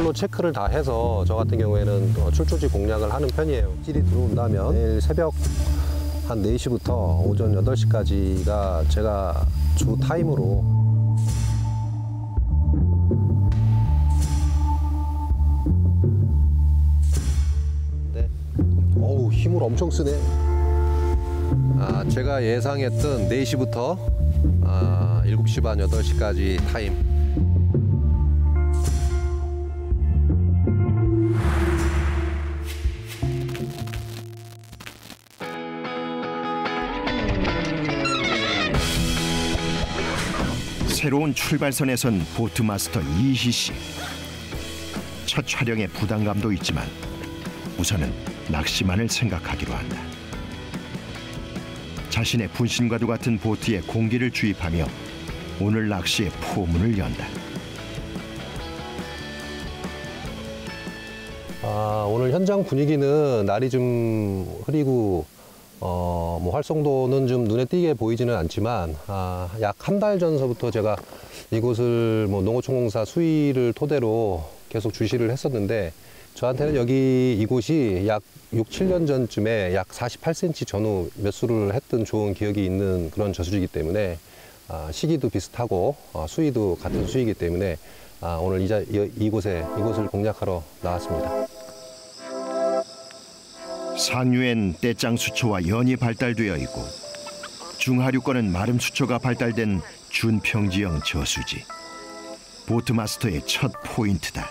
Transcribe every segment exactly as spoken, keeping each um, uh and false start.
정도 체크를 다 해서 저 같은 경우에는 출조지 공략을 하는 편이에요. 입질이 들어온다면 내일 새벽 한 네 시부터 오전 여덟 시까지가 제가 주 타임으로 네. 어우, 힘을 엄청 쓰네. 아, 제가 예상했던 네 시부터 아, 일곱 시 반, 여덟 시까지 타임. 새로운 출발선에 선 보트마스터 이희 씨. 첫 촬영에 부담감도 있지만 우선은 낚시만을 생각하기로 한다. 자신의 분신과도 같은 보트에 공기를 주입하며 오늘 낚시의 포문을 연다. 아, 오늘 현장 분위기는 날이 좀 흐리고 어, 뭐 활성도는 좀 눈에 띄게 보이지는 않지만 아, 약 한 달 전서부터 제가 이곳을 뭐 농어촌공사 수위를 토대로 계속 주시를 했었는데 저한테는 여기 이곳이 약 육, 칠 년 전쯤에 약 사십팔 센티미터 전후 몇 수를 했던 좋은 기억이 있는 그런 저수지이기 때문에 아, 시기도 비슷하고 아, 수위도 같은 수위이기 때문에 아, 오늘 이자, 이, 이곳에 이곳을 공략하러 나왔습니다. 상류엔 떼짱 수초와 연이 발달되어 있고 중하류권은 마름 수초가 발달된 준평지형 저수지. 보트마스터의 첫 포인트다.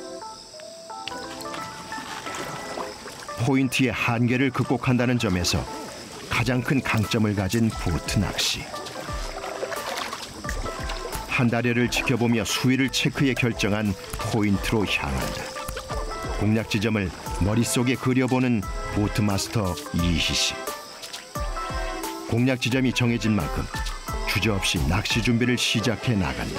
포인트의 한계를 극복한다는 점에서 가장 큰 강점을 가진 보트 낚시. 한 다리를 지켜보며 수위를 체크해 결정한 포인트로 향한다. 공략 지점을 머릿속에 그려보는 보트마스터 이희 씨. 공략 지점이 정해진 만큼 주저없이 낚시 준비를 시작해 나간다.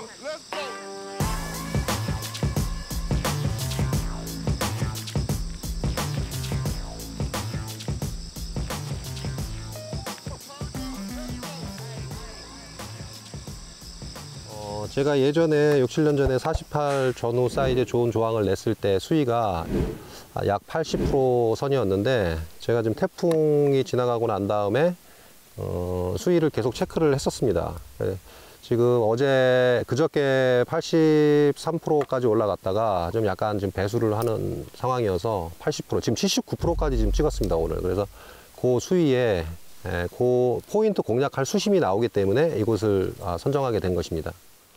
어, 제가 예전에 육, 칠 년 전에 사십팔 전후 사이즈의 좋은 조항을 냈을 때 수위가 약 팔십 퍼센트 선이었는데 제가 지금 태풍이 지나가고 난 다음에 어, 수위를 계속 체크를 했었습니다. 네, 지금 어제 그저께 팔십삼 퍼센트까지 올라갔다가 좀 약간 지금 배수를 하는 상황이어서 팔십 퍼센트 지금 칠십구 퍼센트까지 지금 찍었습니다 오늘. 그래서 그 수위에 예, 그 포인트 공략할 수심이 나오기 때문에 이곳을 아, 선정하게 된 것입니다.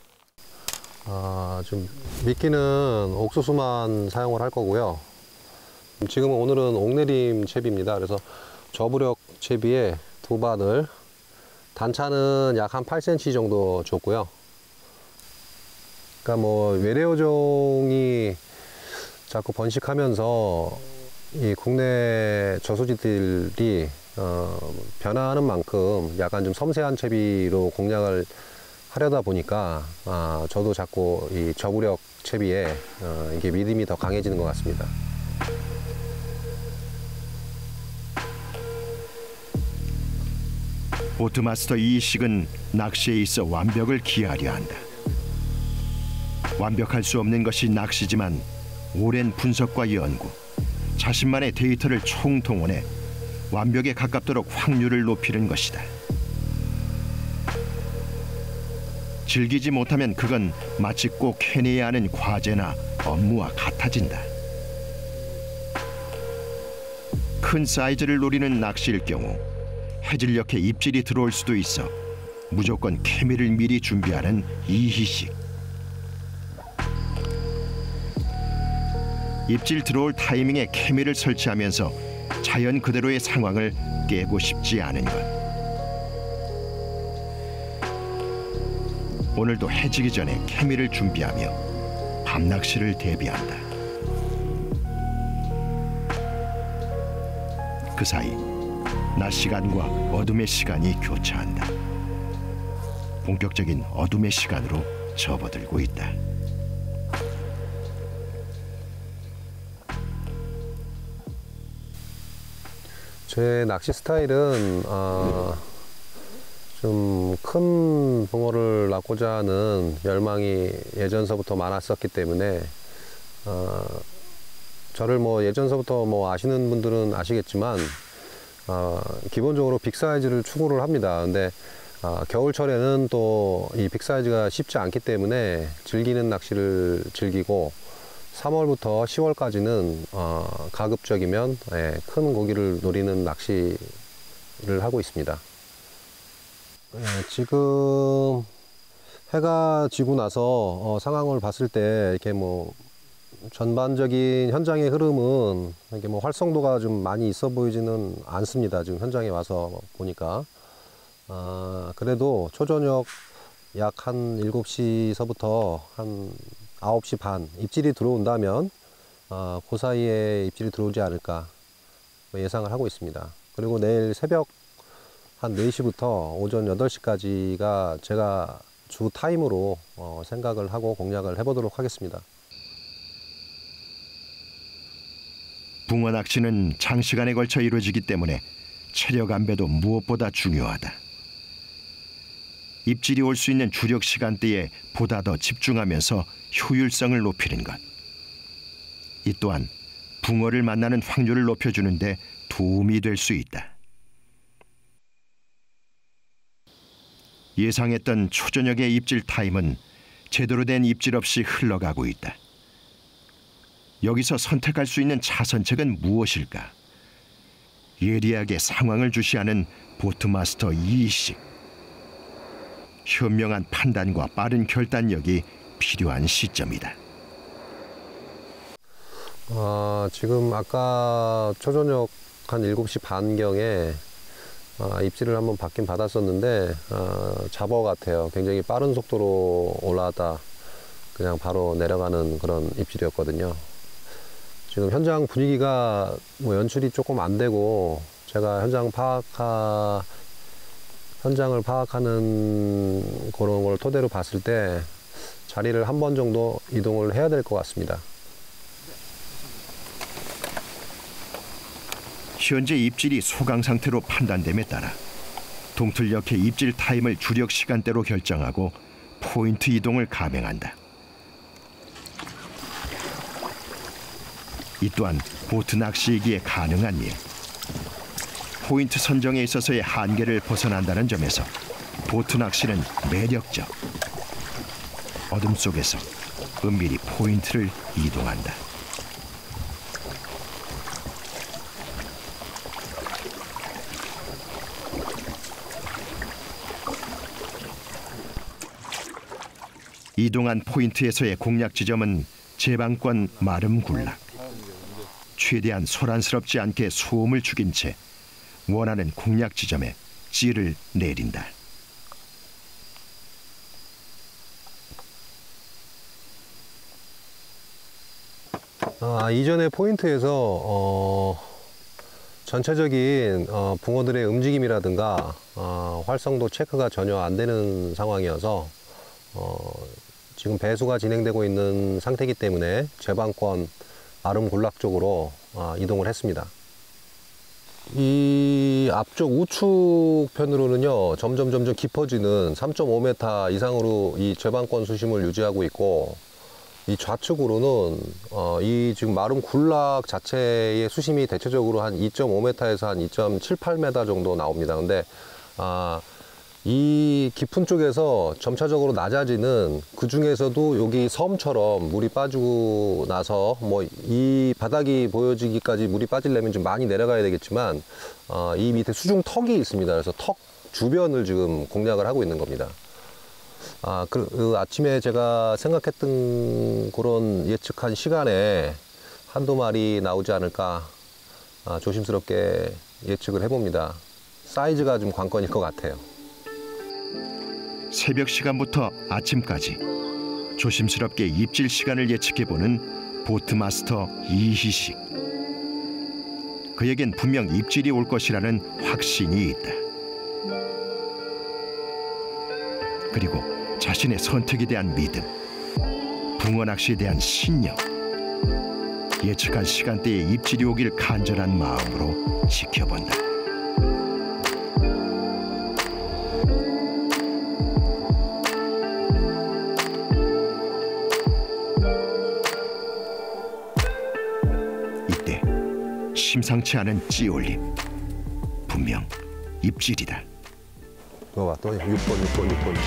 아, 좀 미끼는 옥수수만 사용을 할 거고요. 지금은 오늘은 옥내림 채비입니다. 그래서 저부력 채비에 두 바늘, 단차는 약 한 팔 센티미터 정도 줬고요. 그러니까 뭐 외래어종이 자꾸 번식하면서 이 국내 저수지들이 어, 변화하는 만큼 약간 좀 섬세한 채비로 공략을 하려다 보니까 아, 저도 자꾸 이 저부력 채비에 어, 이게 믿음이 더 강해지는 것 같습니다. 보트마스터 이희식은 낚시에 있어 완벽을 기하려 한다. 완벽할 수 없는 것이 낚시지만 오랜 분석과 연구, 자신만의 데이터를 총동원해 완벽에 가깝도록 확률을 높이는 것이다. 즐기지 못하면 그건 마치 꼭 해내야 하는 과제나 업무와 같아진다. 큰 사이즈를 노리는 낚시일 경우 해질녘에 입질이 들어올 수도 있어 무조건 케미를 미리 준비하는 이희식. 입질 들어올 타이밍에 케미를 설치하면서 자연 그대로의 상황을 깨고 싶지 않은 것. 오늘도 해지기 전에 케미를 준비하며 밤낚시를 대비한다. 그 사이 낮 시간과 어둠의 시간이 교차한다. 본격적인 어둠의 시간으로 접어들고 있다. 제 낚시 스타일은 어, 좀 큰 붕어를 낚고자 하는 열망이 예전서부터 많았었기 때문에 어, 저를 뭐 예전서부터 뭐 아시는 분들은 아시겠지만 어, 기본적으로 빅사이즈를 추구를 합니다. 근데 어, 겨울철에는 또 이 빅사이즈가 쉽지 않기 때문에 즐기는 낚시를 즐기고 삼월부터 시월까지는 어, 가급적이면 예, 큰 고기를 노리는 낚시를 하고 있습니다. 예, 지금 해가 지고 나서 어, 상황을 봤을 때 이렇게 뭐 전반적인 현장의 흐름은 이게 뭐 활성도가 좀 많이 있어 보이지는 않습니다. 지금 현장에 와서 보니까. 아, 그래도 초저녁 약 한 일곱 시서부터 한 아홉 시 반 입질이 들어온다면 아, 그 사이에 입질이 들어오지 않을까 예상을 하고 있습니다. 그리고 내일 새벽 한 네 시부터 오전 여덟 시까지가 제가 주 타임으로 어, 생각을 하고 공략을 해보도록 하겠습니다. 붕어 낚시는 장시간에 걸쳐 이루어지기 때문에 체력 안배도 무엇보다 중요하다. 입질이 올 수 있는 주력 시간대에 보다 더 집중하면서 효율성을 높이는 것. 이 또한 붕어를 만나는 확률을 높여주는데 도움이 될 수 있다. 예상했던 초저녁의 입질 타임은 제대로 된 입질 없이 흘러가고 있다. 여기서 선택할 수 있는 차선책은 무엇일까? 예리하게 상황을 주시하는 보트마스터 이희식. 현명한 판단과 빠른 결단력이 필요한 시점이다. 아, 지금 아까 초저녁 한 일곱 시 반경에 아, 입질을 한번 받긴 받았었는데 아, 잡어 같아요. 굉장히 빠른 속도로 올라왔다 그냥 바로 내려가는 그런 입질이었거든요. 지금 현장 분위기가 뭐 연출이 조금 안 되고 제가 현장 파악하 현장을 파악하는 그런 걸 토대로 봤을 때 자리를 한 번 정도 이동을 해야 될 것 같습니다. 현재 입질이 소강 상태로 판단됨에 따라 동틀녘의 입질 타임을 주력 시간대로 결정하고 포인트 이동을 감행한다. 이 또한 보트 낚시이기에 가능한 일. 포인트 선정에 있어서의 한계를 벗어난다는 점에서 보트 낚시는 매력적. 어둠 속에서 은밀히 포인트를 이동한다. 이동한 포인트에서의 공략 지점은 제방권 마름군락. 최대한 소란스럽지 않게 소음을 죽인 채 원하는 공략 지점에 찌를 내린다. 아, 이전의 포인트에서 어, 전체적인 어, 붕어들의 움직임이라든가 어, 활성도 체크가 전혀 안 되는 상황이어서 어, 지금 배수가 진행되고 있는 상태이기 때문에 제방권 아름군락 쪽으로 어, 이동을 했습니다. 이 앞쪽 우측 편으로는요 점점 점점 깊어지는 삼 점 오 미터 이상으로 이 제방권 수심을 유지하고 있고, 이 좌측으로는 어, 이 지금 마름 군락 자체의 수심이 대체적으로 한 이 점 오 미터에서 한 이 점 칠팔 미터 정도 나옵니다. 근데 아, 이 깊은 쪽에서 점차적으로 낮아지는, 그 중에서도 여기 섬처럼 물이 빠지고 나서 뭐 이 바닥이 보여지기까지 물이 빠지려면 좀 많이 내려가야 되겠지만 어, 이 밑에 수중 턱이 있습니다. 그래서 턱 주변을 지금 공략을 하고 있는 겁니다. 아, 그, 그 아침에 제가 생각했던 그런 예측한 시간에 한두 마리 나오지 않을까 아, 조심스럽게 예측을 해봅니다. 사이즈가 좀 관건일 것 같아요. 새벽 시간부터 아침까지 조심스럽게 입질 시간을 예측해보는 보트마스터 이희식. 그에겐 분명 입질이 올 것이라는 확신이 있다. 그리고 자신의 선택에 대한 믿음, 붕어 낚시에 대한 신념, 예측한 시간대에 입질이 오길 간절한 마음으로 지켜본다. 심상치 않은 찌올림. 분명 입질이다. 이거 봐, 또 육 번, 육 번, 육 번, 육 번.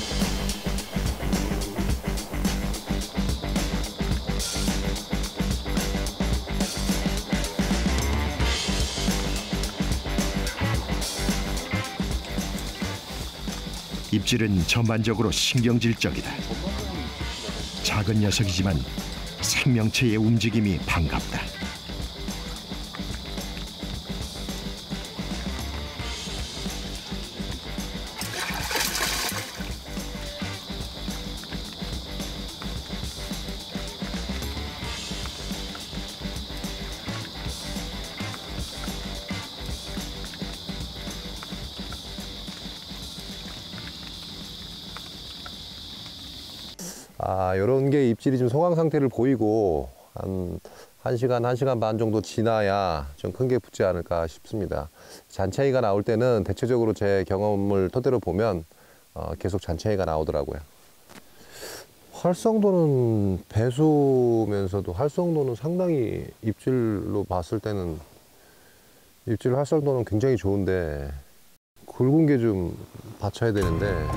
입질은 전반적으로 신경질적이다. 작은 녀석이지만 생명체의 움직임이 반갑다. 아, 요런 게 입질이 좀 소강 상태를 보이고 한 1시간, 한 시간 반 정도 지나야 좀 큰 게 붙지 않을까 싶습니다. 잔챙이가 나올 때는 대체적으로 제 경험을 토대로 보면 어, 계속 잔챙이가 나오더라고요. 활성도는 배수면서도 활성도는 상당히 입질로 봤을 때는 입질 활성도는 굉장히 좋은데 굵은 게 좀 받쳐야 되는데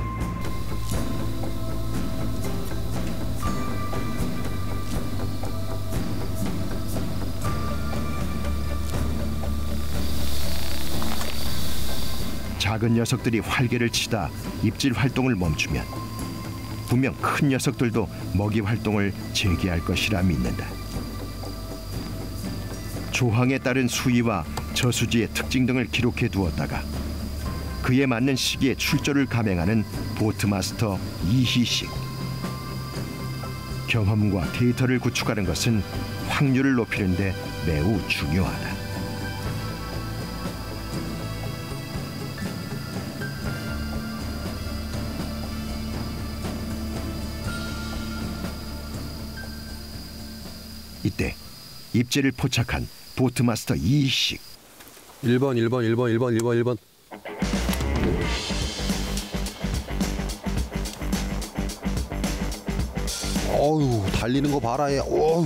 작은 녀석들이 활개를 치다 입질 활동을 멈추면 분명 큰 녀석들도 먹이 활동을 재개할 것이라 믿는다. 조항에 따른 수위와 저수지의 특징 등을 기록해 두었다가 그에 맞는 시기에 출조를 감행하는 보트마스터 이희식. 경험과 데이터를 구축하는 것은 확률을 높이는 데 매우 중요하다. 이때 입질을 포착한 보트마스터 이희식. 일 번, 일 번, 일 번, 일 번, 일 번, 일 번. 어우, 달리는 거 봐라, 얘. 어우.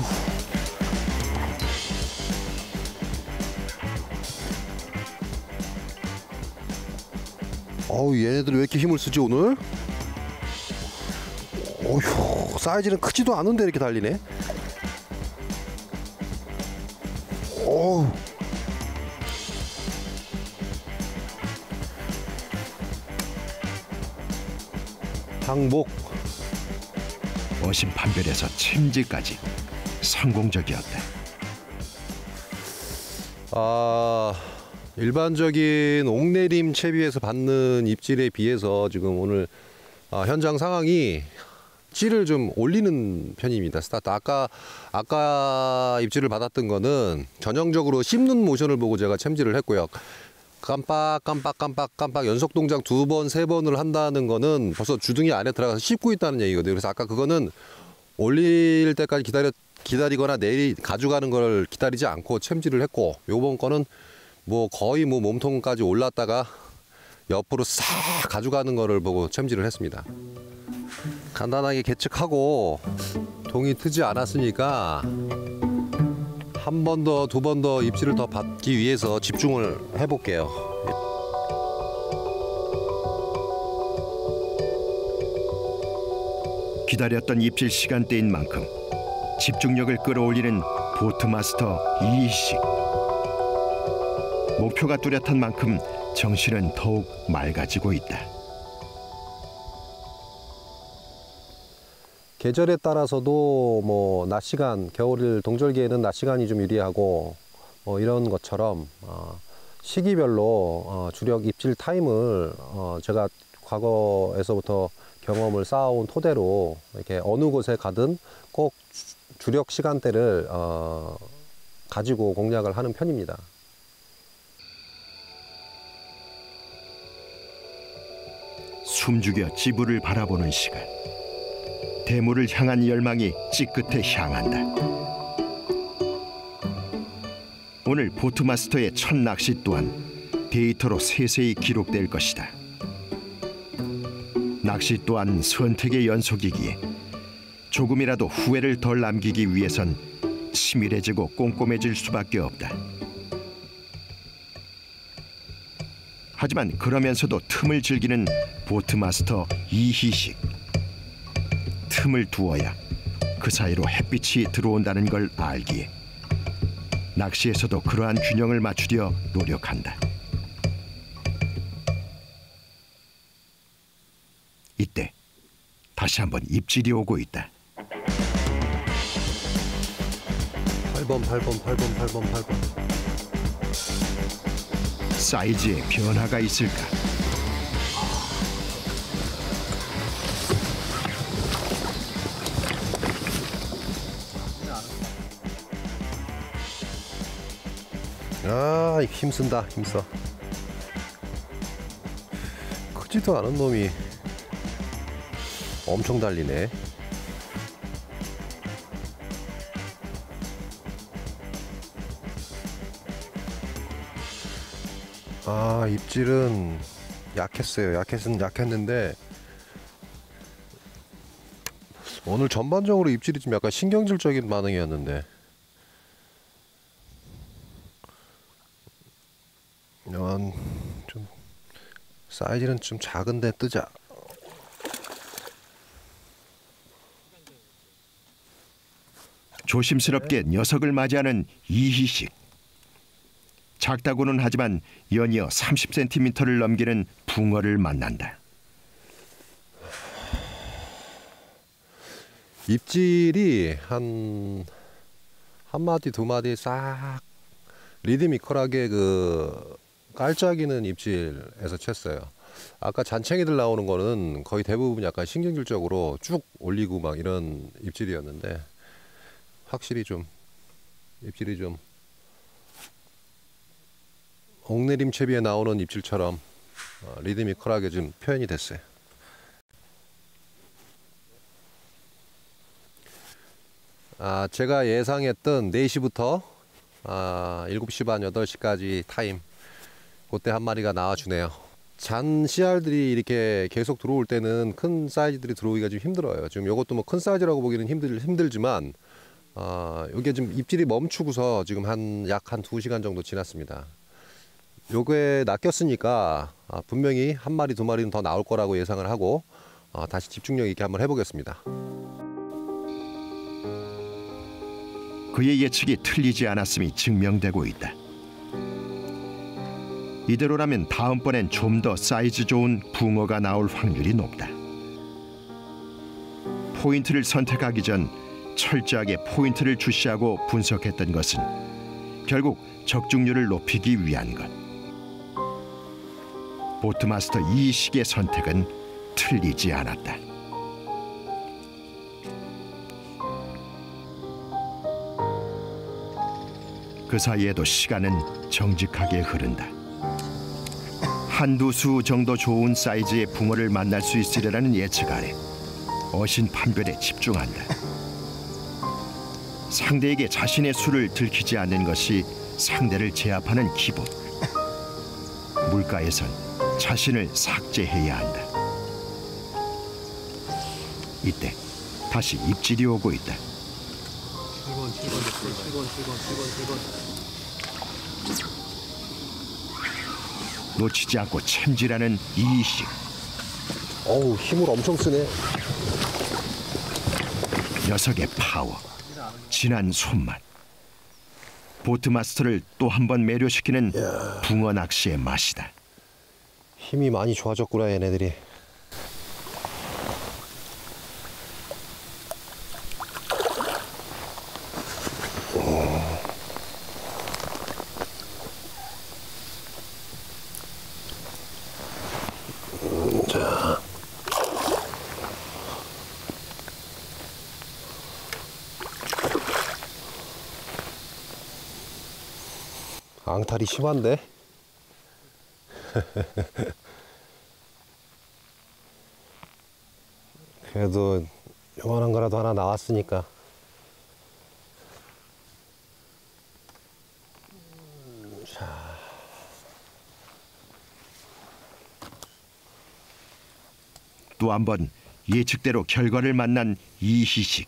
어우, 얘네들 왜 이렇게 힘을 쓰지, 오늘? 어휴, 사이즈는 크지도 않은데 이렇게 달리네. 어우. 항복. 어심 판별에서 챔질까지 성공적이었다. 아, 일반적인 옥내림 채비에서 받는 입질에 비해서 지금 오늘 아, 현장 상황이 찌를 좀 올리는 편입니다. 스타트. 아까 아까 입질을 받았던 거는 전형적으로 씹는 모션을 보고 제가 챔질을 했고요. 깜빡 깜빡 깜빡 깜빡 연속 동작 두 번, 세 번을 한다는 거는 벌써 주둥이 안에 들어가서 씹고 있다는 얘기거든요. 그래서 아까 그거는 올릴 때까지 기다려 기다리거나 내리 가져가는 걸 기다리지 않고 챔질을 했고, 요번 거는 뭐 거의 뭐 몸통까지 올랐다가 옆으로 싹 가져가는 거를 보고 챔질을 했습니다. 간단하게 계측하고 동이 트지 않았으니까 한 번 더, 두 번 더 입질을 더 받기 위해서 집중을 해볼게요. 기다렸던 입질 시간대인 만큼 집중력을 끌어올리는 보트마스터 이희식. 목표가 뚜렷한 만큼 정신은 더욱 맑아지고 있다. 계절에 따라서도 뭐 낮 시간, 겨울 동절기에는 낮 시간이 좀 유리하고 뭐 이런 것처럼 어, 시기별로 어, 주력 입질 타임을 어, 제가 과거에서부터 경험을 쌓아온 토대로 이렇게 어느 곳에 가든 꼭 주력 시간대를 어, 가지고 공략을 하는 편입니다. 숨죽여 지부를 바라보는 시간. 대물을 향한 열망이 찌끝에 향한다. 오늘 보트마스터의 첫 낚시 또한 데이터로 세세히 기록될 것이다. 낚시 또한 선택의 연속이기에 조금이라도 후회를 덜 남기기 위해선 치밀해지고 꼼꼼해질 수밖에 없다. 하지만 그러면서도 틈을 즐기는 보트마스터 이희식. 틈을 두어야 그 사이로 햇빛이 들어온다는 걸 알기에 낚시에서도 그러한 균형을 맞추려 노력한다. 이때 다시 한번 입질이 오고 있다. 팔 번, 팔 번, 팔 번, 팔 번, 팔 번. 사이즈에 변화가 있을까? 아, 힘쓴다, 힘써. 크지도 않은 놈이 엄청 달리네. 아, 입질은 약했어요. 약했은 약했는데 오늘 전반적으로 입질이 좀 약간 신경질적인 반응이었는데 음, 좀 사이즈는 좀 작은데 뜨자. 조심스럽게 녀석을 맞이하는 이희식. 작다고는 하지만 연이어 삼십 센티미터를 넘기는 붕어를 만난다. 입질이 한 한 마디 두 마디 싹 리드미컬하게 그 깔짝이는 입질에서 쳤어요. 아까 잔챙이들 나오는 거는 거의 대부분 약간 신경질적으로 쭉 올리고 막 이런 입질이었는데 확실히 좀 입질이 좀 옥내림채비에 나오는 입질처럼 리드미컬하게 좀 표현이 됐어요. 아, 제가 예상했던 네 시부터 아, 일곱 시 반, 여덟 시까지 타임 그때 한 마리가 나와주네요. 잔 씨알들이 이렇게 계속 들어올 때는 큰 사이즈들이 들어오기가 좀 힘들어요. 지금 이것도 뭐 큰 사이즈라고 보기는 힘들, 힘들지만 아, 이게 좀 입질이 멈추고서 지금 한 약 한 두 시간 정도 지났습니다. 요게 낚였으니까 아, 분명히 한 마리 두 마리는 더 나올 거라고 예상을 하고 아, 다시 집중력 있게 한번 해보겠습니다. 그의 예측이 틀리지 않았음이 증명되고 있다. 이대로라면 다음번엔 좀 더 사이즈 좋은 붕어가 나올 확률이 높다. 포인트를 선택하기 전 철저하게 포인트를 주시하고 분석했던 것은 결국 적중률을 높이기 위한 것. 보트마스터 이희식의 선택은 틀리지 않았다. 그 사이에도 시간은 정직하게 흐른다. 한두 수 정도 좋은 사이즈의 붕어를 만날 수 있으리라는 예측 아래 어신 판별에 집중한다. 상대에게 자신의 수를 들키지 않는 것이 상대를 제압하는 기본. 물가에선 자신을 삭제해야 한다. 이때 다시 입질이 오고 있다. 칠 번, 칠 번, 칠 번, 칠 번, 칠 번, 칠 번. 놓치지 않고 챔질하는 이희식. 어우, 힘을 엄청 쓰네. 녀석의 파워, 진한 손맛. 보트마스터를 또 한 번 매료시키는 붕어 낚시의 맛이다. 힘이 많이 좋아졌구나, 얘네들이. 자. 앙탈이 심한데? 그래도 요만한 거라도 하나 나왔으니까. 자. 또 한 번 예측대로 결과를 만난 이희식.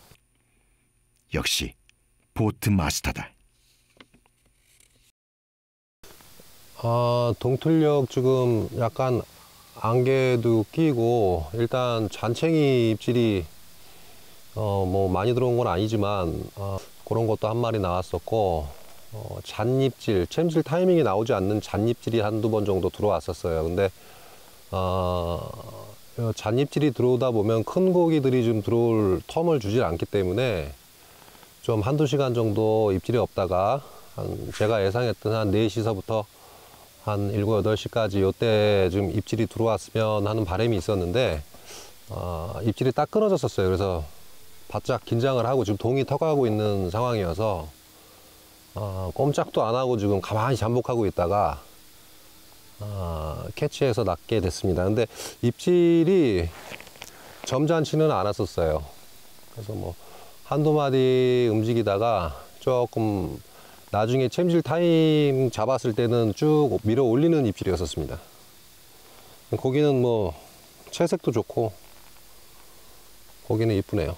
역시 보트마스터다. 아, 동틀력 지금 약간 안개도 끼고 일단 잔챙이 입질이 어, 뭐 많이 들어온 건 아니지만 어, 그런 것도 한 마리 나왔었고 어, 잔입질, 챔질 타이밍이 나오지 않는 잔입질이 한두 번 정도 들어왔었어요. 근데 어, 잔입질이 들어오다 보면 큰 고기들이 좀 들어올 텀을 주질 않기 때문에 좀 한두 시간 정도 입질이 없다가 한 제가 예상했던 한 네 시서부터 한 일곱, 여덟 시까지 요때 좀 입질이 들어왔으면 하는 바람이 있었는데 어, 입질이 딱 끊어졌었어요. 그래서 바짝 긴장을 하고 지금 동이 터가고 있는 상황이어서 어, 꼼짝도 안 하고 지금 가만히 잠복하고 있다가 어, 캐치해서 낚게 됐습니다. 근데 입질이 점잖지는 않았었어요. 그래서 뭐 한두 마디 움직이다가 조금 나중에 챔질 타임 잡았을 때는 쭉 밀어 올리는 입질이었었습니다. 고기는 뭐 채색도 좋고 고기는 이쁘네요.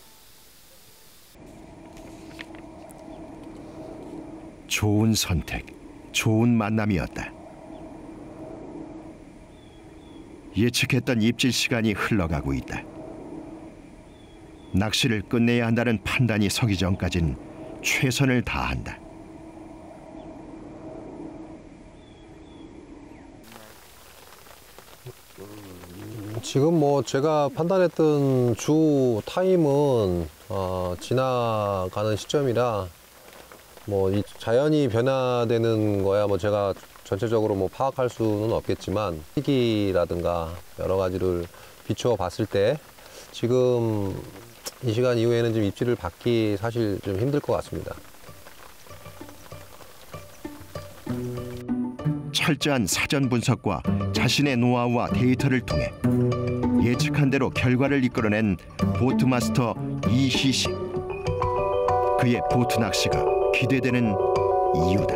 좋은 선택, 좋은 만남이었다. 예측했던 입질 시간이 흘러가고 있다. 낚시를 끝내야 한다는 판단이 서기 전까진 최선을 다한다. 지금 뭐 제가 판단했던 주 타임은 어, 지나가는 시점이라 뭐 이 자연이 변화되는 거야 뭐 제가 전체적으로 뭐 파악할 수는 없겠지만 시기라든가 여러 가지를 비추어 봤을 때 지금 이 시간 이후에는 좀 입질을 받기 사실 좀 힘들 것 같습니다. 철저한 사전 분석과 자신의 노하우와 데이터를 통해 예측한 대로 결과를 이끌어낸 보트마스터 이희식. 그의 보트 낚시가 기대되는 이유다.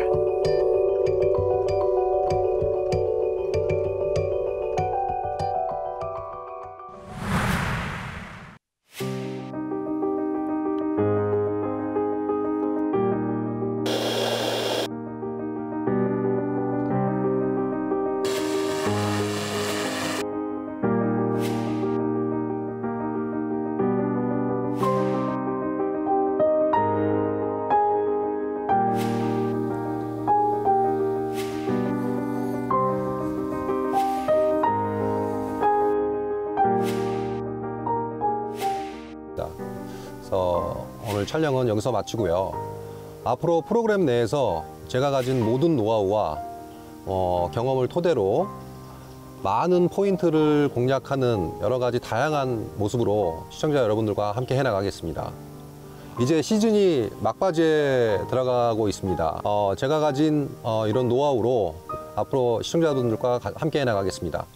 그래서 오늘 촬영은 여기서 마치고요. 앞으로 프로그램 내에서 제가 가진 모든 노하우와 어, 경험을 토대로 많은 포인트를 공략하는 여러 가지 다양한 모습으로 시청자 여러분들과 함께 해나가겠습니다. 이제 시즌이 막바지에 들어가고 있습니다. 어, 제가 가진 어, 이런 노하우로 앞으로 시청자분들과 함께 해나가겠습니다.